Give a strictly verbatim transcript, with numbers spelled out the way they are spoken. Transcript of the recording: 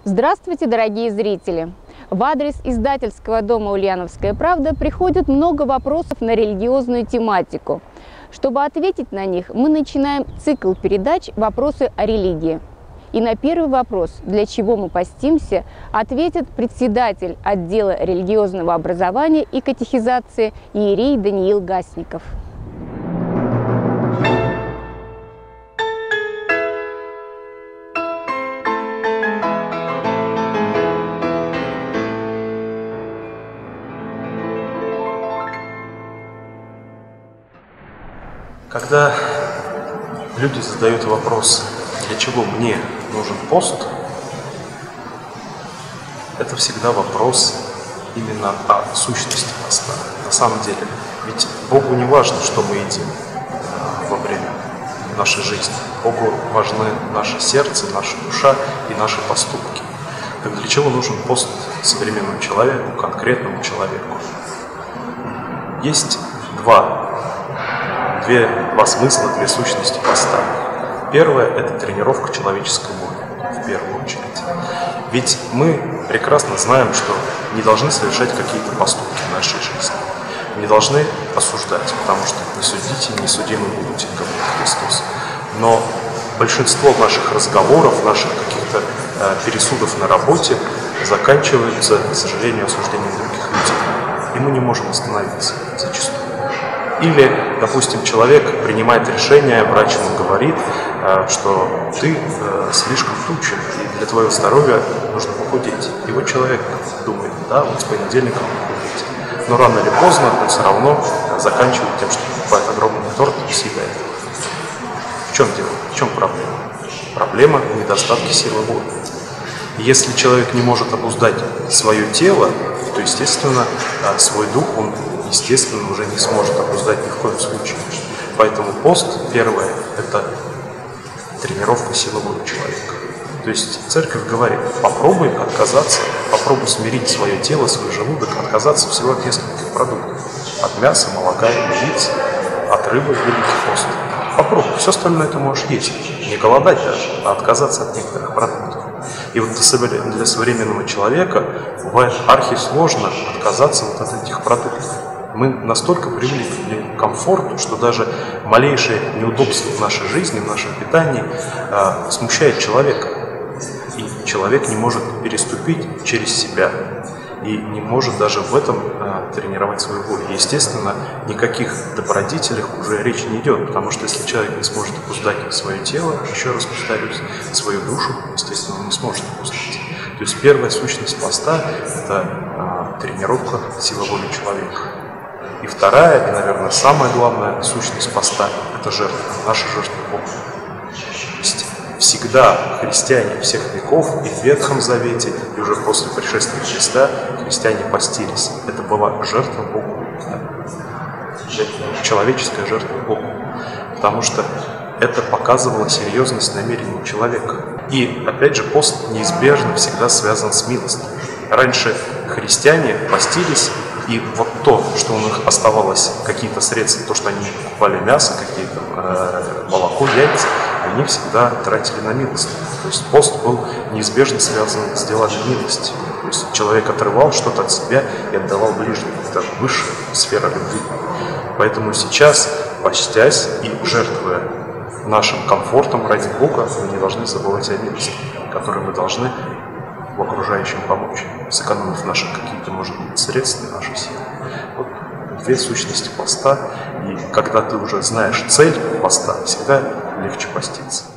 Здравствуйте, дорогие зрители! В адрес издательского дома «Ульяновская правда» приходит много вопросов на религиозную тематику. Чтобы ответить на них, мы начинаем цикл передач «Вопросы о религии». И на первый вопрос, для чего мы постимся, ответит председатель отдела религиозного образования и катехизации иерей Даниил Гасников. Когда люди задают вопрос, для чего мне нужен пост, это всегда вопрос именно о сущности поста. На самом деле, ведь Богу не важно, что мы едим во время нашей жизни. Богу важны наше сердце, наша душа и наши поступки. Так для чего нужен пост современному человеку, конкретному человеку? Есть два Две, два смысла, две сущности поста. Первое – это тренировка человеческой воли, в первую очередь. Ведь мы прекрасно знаем, что не должны совершать какие-то поступки в нашей жизни. Не должны осуждать, потому что не судите, не судимы будете, говорит Христос. Но большинство наших разговоров, наших каких-то э, пересудов на работе заканчиваются, к сожалению, осуждением других людей. И мы не можем остановиться зачастую. Или, допустим, человек принимает решение, врач ему говорит, что ты слишком тучен, и для твоего здоровья нужно похудеть. И вот человек думает, да, вот с понедельника похудеть. Но рано или поздно он все равно заканчивает тем, что покупает огромный торт и съедает. В чем дело? В чем проблема? Проблема в недостатке силы воли. И если человек не может обуздать свое тело, то, естественно, свой дух он естественно, уже не сможет обуздать ни в коем случае. Поэтому пост, первое, это тренировка силы воли человека. То есть церковь говорит, попробуй отказаться, попробуй смирить свое тело, свой желудок, отказаться всего от нескольких продуктов. От мяса, молока, яиц, от рыбы, великий пост. Попробуй, все остальное ты можешь есть. Не голодать даже, а отказаться от некоторых продуктов. И вот для современного человека бывает архисложно отказаться вот от этих продуктов. Мы настолько привыкли к комфорту, что даже малейшее неудобство в нашей жизни, в нашем питании э, смущает человека. И человек не может переступить через себя и не может даже в этом э, тренировать свою волю. Естественно, никаких добродетелях уже речи не идет, потому что если человек не сможет обуздать свое тело, еще раз повторюсь, свою душу, естественно, он не сможет обуздать. То есть первая сущность поста – это э, тренировка силы воли человека. И вторая, и, наверное, самая главная сущность поста – это жертва, наша жертва Богу. То есть всегда христиане всех веков и в Ветхом Завете, и уже после пришествия Христа христиане постились. Это была жертва Богу, человеческая жертва Богу, потому что это показывало серьезность намерений человека. И, опять же, пост неизбежно всегда связан с милостью. Раньше христиане постились, и вот то, что у них оставалось, какие-то средства, то, что они покупали мясо, какие-то э, молоко, яйца, они всегда тратили на милость. То есть пост был неизбежно связан с делами милости. То есть человек отрывал что-то от себя и отдавал ближнему. Это высшая сфера любви. Поэтому сейчас, постясь и жертвуя нашим комфортом ради Бога, мы не должны забывать о милости, которой мы должны в окружающем помочь, сэкономив наши какие-то, может быть, средства, наши силы. Вот две сущности поста, и когда ты уже знаешь цель поста, всегда легче поститься.